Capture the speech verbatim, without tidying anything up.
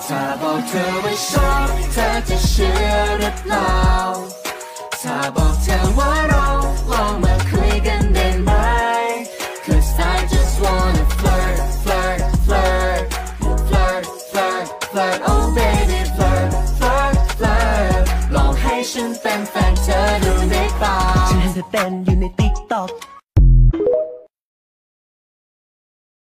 ถ้าบอกเธอว่าชอบเธอจะเชื่อหรือเปล่าถ้าบอกเธอว่าเราลองมาคุยกันได้ไหม Cause I just wanna flirt flirt flirt flirt flirt flirt oh baby flirt flirt flirt ลองให้ฉันเป็นแฟนเธอดูได้เปล่าฉันเห็นเธอเต้นอยู่ในติ๊กต็อก